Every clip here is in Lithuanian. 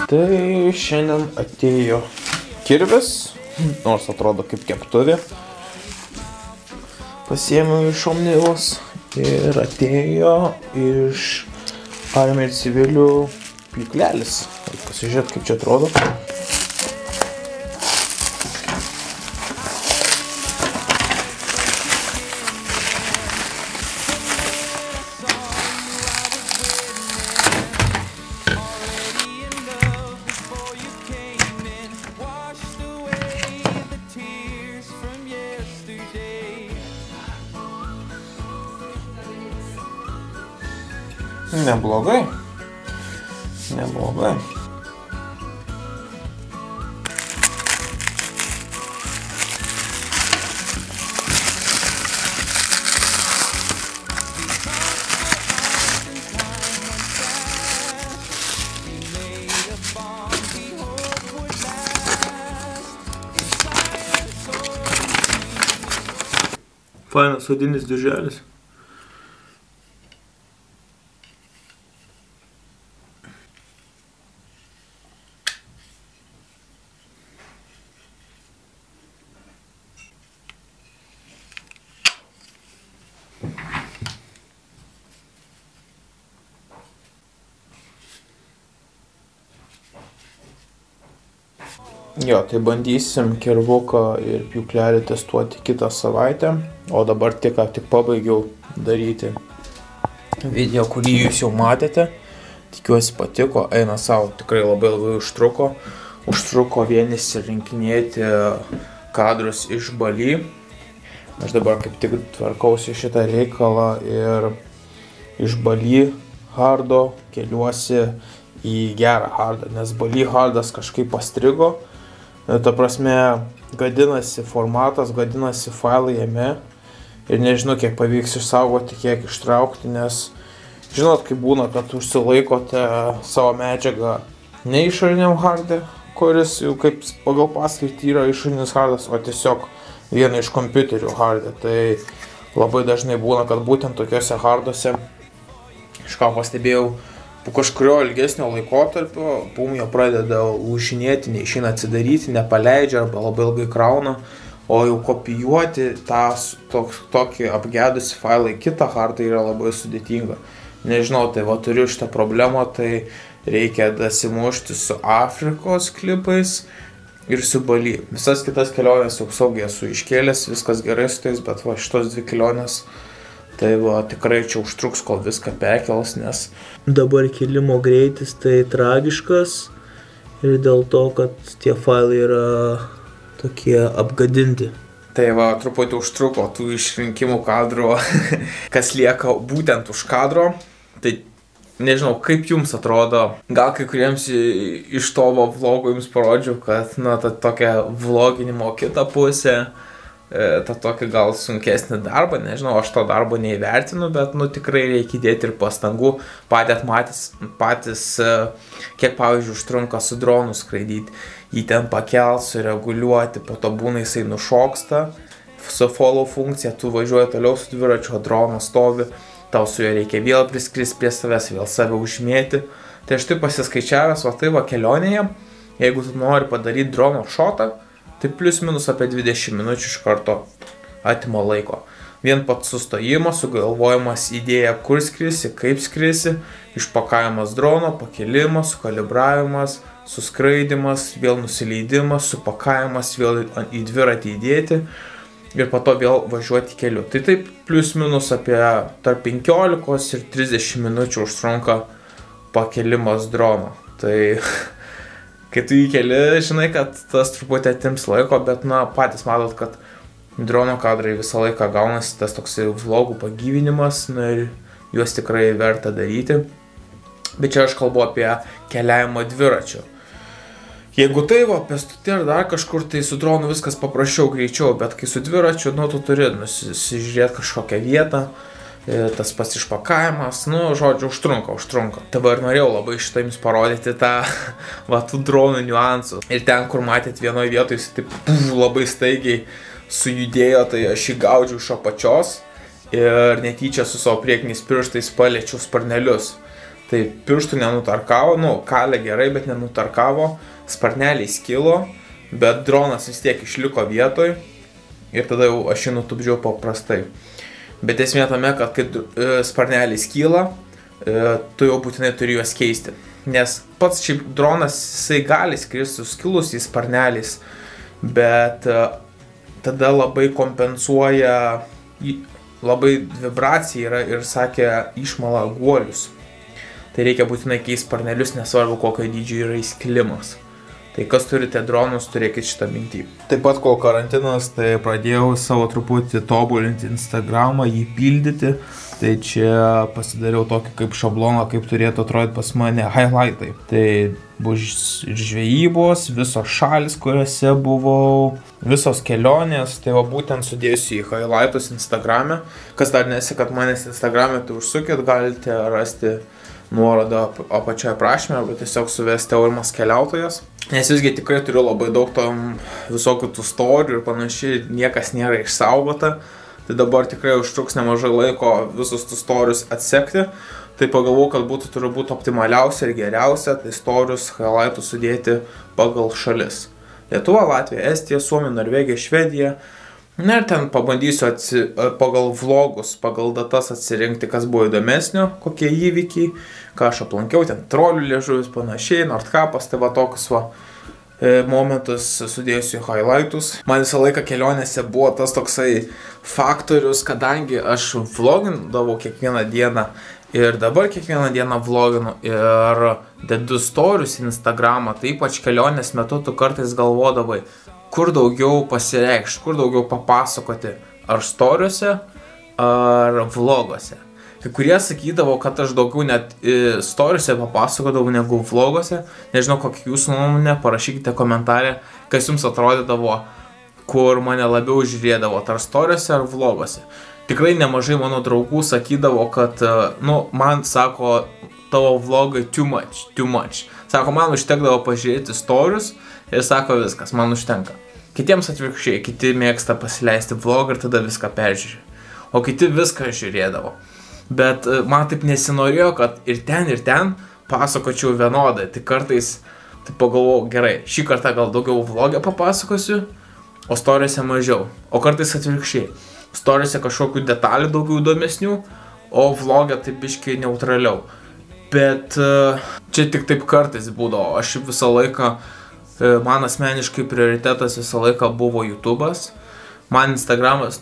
Tai šiandien atėjo kirvis, nors atrodo kaip keptuvė. Pasiėmiau iš Omnivos ir atėjo iš Army ir civilių pjūklelis. Pasižiūrėt, kaip čia atrodo. Neblogai. Fainas odinis dirželis. Jo, tai bandysim kirvuką ir pjūklelį testuoti kitą savaitę, o dabar tik pabaigiau daryti video, kurį jūs jau matėte. Tikiuosi patiko, eina savo, tikrai labai užtruko. Užtruko vien įsirinkinėti kadrus iš Bali. Aš dabar kaip tik tvarkausi šitą reikalą ir iš Bali hardo keliuosi į gerą hardą, nes Bali hardas kažkaip pastrigo. Ta prasme, gadinasi formatas, gadinasi failai jame ir nežinau, kiek pavyks išsaugoti, kiek ištraukti, nes žinot, kaip būna, kad užsilaikote savo medžiagą ne išoriniam hardė, kuris jau kaip pagal paskirtį yra išorinis hardas, o tiesiog vieną iš kompiuterių hardė. Tai labai dažnai būna, kad būtent tokiuose harduose, iš ką pastebėjau, po kažkurio ilgesnio laikotarpio jo pradeda lūžinėti, neišeina atsidaryti, nepaleidžia arba labai ilgai krauna, o jau kopijuoti tokį apgedusį failą į kitą hardą yra labai sudėtinga. Nežinau, tai turiu šitą problemą, tai reikia dasimušti su Afrikos klipais ir su Bali. Visas kitas kelionės jau saugiai esu iškėlęs, viskas gerai su tais, bet šitos dvi kelionės tai tikrai čia užtruks, kol viską perkels, nes dabar kelimo greitis tai tragiškas ir dėl to, kad tie failai yra tokie apgadinti. Tai truputį užtruko tų išrinkimų kadro, kas lieka būtent už kadro. Tai nežinau, kaip jums atrodo, gal kai kuriems iš to vlogo jums parodžiau, kad ta tokia vloginimo kita pusė, ta tokia gal sunkesnį darbą, nežinau, aš to darbo neįvertinu, bet tikrai reikia įdėti ir pastangų. Patys, kiek pavyzdžiui užtrunka su dronu skraidyti, jį ten pakelt, sureguliuoti, po to būna jisai nušoksta, su follow funkcija, tu važiuoji toliau su dviračiu, dronas stovi, tau su juo reikia vėl priskristi prie savęs, vėl save užmėti. Tai aš tai pasiskaičiavęs, kelionėje, jeigu tu nori padaryti drono šotą, tai plius minus apie 20 minučių iš karto atima laiko. Vien pats sustojimas, sugalvojimas idėja, kur skrisi, kaip skrisi, išpakavimas drono, pakelimas, sukalibravimas, suskraidimas, vėl nusileidimas, supakavimas, vėl į dviratį įdėti ir po to vėl važiuoti keliu. Tai taip plius minus apie tarp 15 ir 30 minučių užtrunka pakelimas drono. Tai kai tu įkeli, žinai, kad tas truputį atims laiko, bet patys matot, kad drono kadrai visą laiką gaunasi tas toksai vlogų pagyvinimas, ir juos tikrai verta daryti. Bet čia aš kalbu apie keliavimą dviračiu. Jeigu tai pėstute ar dar kažkur, tai su dronu viskas paprasčiau, greičiau, bet kai su dviračiu, tu turi nusižiūrėti kažkokią vietą, tas pats išpakavimas, žodžiu, užtrunka. Dabar norėjau labai šitą jums parodyti tų dronų niuansų. Ir ten, kur matėt vienoje vietoje, jis taip labai staigiai sujudėjo, tai aš jį gaudžiau iš apačios ir netyčia su savo priekiniais pirštais paliečiau sparnelius. Tai pirštų nenutarkavo, nu, kalė gerai, bet nenutarkavo, sparneliai skilo, bet dronas vis tiek išliko vietoj ir tada jau aš jį nutupdžiau paprastai. Bet esmė tame, kad kai sparneliai skyla, tu jau būtinai turi juos keisti. Nes pats šiaip dronas, jisai gali skristi su skilusiais sparneliais, bet tada labai kompensuoja, labai vibracija yra ir sakė išmala guolius. Tai reikia būtinai keisti sparnelius, nesvarbu kokio dydžio yra įskilimas. Tai kas turite dronus, turėkit šitą mintį. Taip pat, kol karantinas, tai pradėjau savo truputį tobulinti Instagramą, jį pildyti. Tai čia pasidariau tokį kaip šabloną, kaip turėtų atrodyti pas mane highlightai. Tai bus ir žvejybos, visos šalis, kuriuose buvau, visos kelionės. Tai va būtent sudėsiu į highlightus Instagrame. Kas dar nesiekat manęs Instagrame, tai užsukit, galite rasti nuorodą apačioje aprašyme, arba tiesiog suvesti Aurimas keliautojas. Nes visgi tikrai turiu labai daug tom visokių tų storių ir panašiai, niekas nėra išsaugota. Tai dabar tikrai užtruks nemažai laiko visus tų storius atsekti. Tai pagalvojau, kad būtų turbūt optimaliausia ir geriausia, tai storius, highlightus sudėti pagal šalis. Lietuva, Latvija, Estija, Suomija, Norvegija, Švedija. Na ir ten pabandysiu pagal vlogus, pagal datas atsirinkti, kas buvo įdomesnio, kokie įvykiai, ką aš aplankiau, ten trolių liežuvis, panašiai, Nordkapas, tai va tokius va momentus sudėsiu į highlightus. Man visą laiką kelionėse buvo tas toksai faktorius, kadangi aš vlogindavau kiekvieną dieną ir dabar kiekvieną dieną vloginu ir dedu storius į Instagramą, tai ypač kelionės metu tu kartais galvodavai, kur daugiau pasireikšti, kur daugiau papasakoti, ar storiuose, ar vloguose. Kai kurie sakydavo, kad aš daugiau net storiuose papasakodavau negu vloguose. Nežinau, kokia jūsų nuomonė, parašykite komentarę, kas jums atrodydavo, kur mane labiau žiūrėdavo, ar storiuose, ar vloguose. Tikrai nemažai mano draugų sakydavo, kad, man sako, tavo vlogai too much. Sako, man užtekdavo pažiūrėti storius ir sako, viskas, man užtenka. Kitiems atvirkščiai, kiti mėgsta pasileisti vlogą ir tada viską peržiūrė. O kiti viską žiūrėdavo. Bet man taip nesinorėjo, kad ir ten pasakočiau vienodai. Tai kartais pagalvojau, gerai, šį kartą gal daugiau vlogę papasakosiu, o storiuose mažiau. O kartais atvirkščiai. Storiuose kažkokių detalių daugiau įdomesnių, o vlogę taip biškai neutraliau. Bet čia tik taip kartais būdavo. Aš visą laiką, man asmeniškai prioritetas visą laiką buvo YouTube'as. Man Instagramas,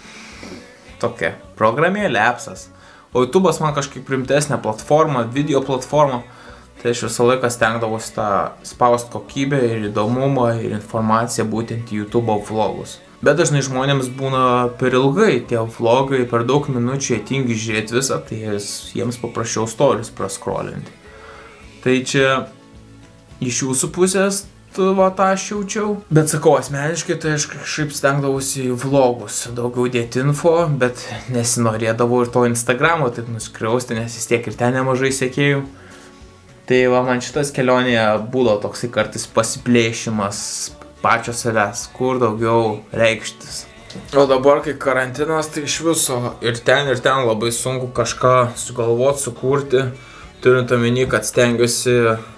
tokia programėlė, appsas. O YouTube'as man kažkaip rimtesnė platforma, video platforma. Tai aš visą laiką stengdavausi tą spaust kokybę ir įdomumą ir informaciją būtent į YouTube'o vlogus. Bet dažnai žmonėms būna per ilgai tie vlogai, per daug minučių jie tingi žiūrėti visą, tai jiems paprašiau stories praskrolinti. Tai čia iš jūsų pusės va tą aš jaučiau. Bet sakau, asmeniškai tai aš kažkaip stengdavausi į vlogus daugiau dėti info, bet nesinorėdavau ir to Instagramo taip nuskriausti, nes vis tiek ir ten nemažai sekėjų. Tai va, man šitas kelionėje būdavo toksai kartais pasiplėšimas pačio savęs, kur daugiau reikštis. O dabar, kai karantinas, tai iš viso ir ten labai sunku kažką sugalvoti, sukurti, turint omeny, kad stengiuosi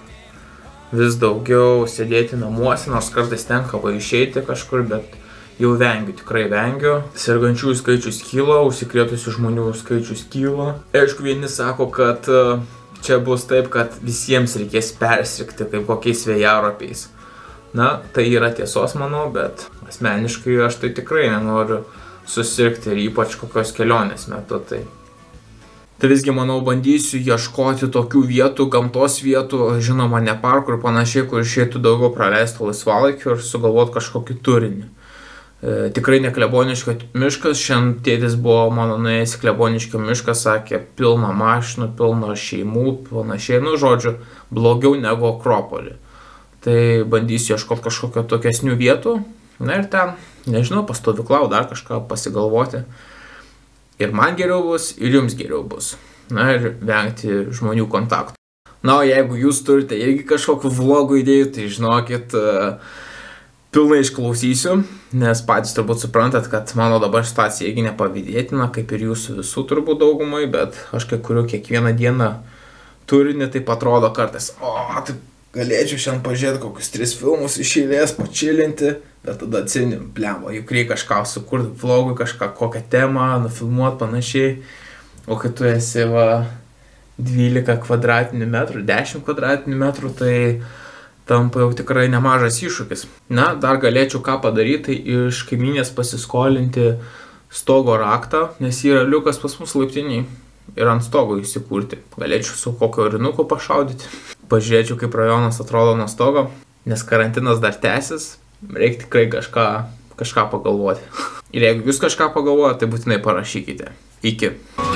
vis daugiau sėdėti namuose, nors kartais tenka išeiti kažkur, bet jau vengiu, tikrai vengiu. Sergančiųjų skaičius kyla, užsikrėtusių žmonių skaičius kyla. Aišku, vieni sako, kad čia bus taip, kad visiems reikės persirgti kaip kokiais vėjaropiais. Na, tai yra tiesos, manau, bet asmeniškai aš tai tikrai nenoriu susirgti ir ypač kokios kelionės metu. Tai visgi, manau, bandysiu ieškoti tokių vietų, gamtos vietų, žinoma, ne parkų ir panašiai, kur išeitų daugiau praleisto laisvalaikio ir sugalvoti kažkokį turinį. Tikrai ne Kleboniškio miškas, šiandien tėtis buvo mano nuėjęs į Kleboniškio mišką, sakė, pilna mašinų, pilna šeimų, panašiai, žodžiu, blogiau negu Akropolį. Tai bandysiu ieškoti kažkokio tokiesnių vietų, na ir ten, nežinau, pastovyklau, dar kažką pasigalvoti. Ir man geriau bus, ir jums geriau bus. Na ir vengti žmonių kontaktų. Na, o jeigu jūs turite irgi kažkokių vlogų idėjų, tai žinokit, pilnai išklausysiu, nes patys turbūt suprantat, kad mano dabar situacija irgi nepavydėtina, kaip ir jūsų visų turbūt daugumai, bet aš kai kuriu kiekvieną dieną turinį, tai atrodo kartais, tai galėčiau šiandien pažiūrėti kokius 3 filmus iš eilės, pačilinti, bet tada atsinim, blemba, juk reikia kažką sukurti, vlogui kažką, kokią temą, nufilmuoti panašiai, o kai tu esi 12 kvadratinių metrų, 10 kvadratinių metrų, tai tampa jau tikrai nemažas iššūkis. Na, dar galėčiau ką padaryti, tai iš kaimynės pasiskolinti stogo raktą, nes yra liukas pas mus laiptiniai ir ant stogo įsikurti. Galėčiau su kokio rinuku pašaudyti. Pažiūrėčiau, kaip rajonas atrodo nuo stogo, nes karantinas dar tęsis, reikia tikrai kažką pagalvoti. Ir jeigu jūs kažką pagalvojate, tai būtinai parašykite. Iki.